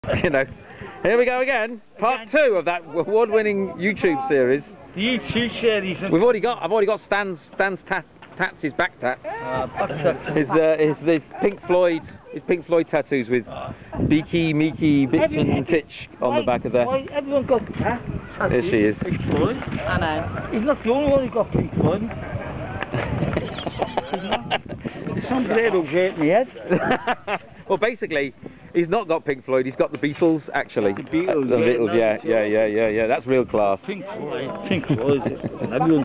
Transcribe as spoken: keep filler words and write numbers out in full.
You know. Here we go again. Part two of that award-winning YouTube series. The YouTube series. We've already got. I've already got Stan's Stan's tat, tats, his back tats. Uh, back tats. His uh, his, his Pink Floyd, his Pink Floyd tattoos with Beaky, Meeky, Bits and Titch on the back of there. Why everyone got tats? There she is. Pink Floyd. I know. He's not the only one who got Pink Floyd. The Sombrero's hurt my head. Well, basically, he's not got Pink Floyd. He's got the Beatles, actually. The Beatles. The yeah, Beatles, yeah, yeah, yeah, yeah, yeah. That's real class. Pink Floyd. Pink Floyd. Everyone